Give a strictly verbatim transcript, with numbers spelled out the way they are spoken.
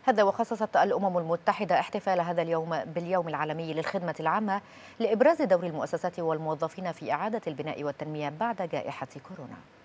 هذا وخصصت الأمم المتحدة احتفال هذا اليوم باليوم العالمي للخدمة العامة لإبراز دور المؤسسات والموظفين في إعادة البناء والتنمية بعد جائحة كورونا.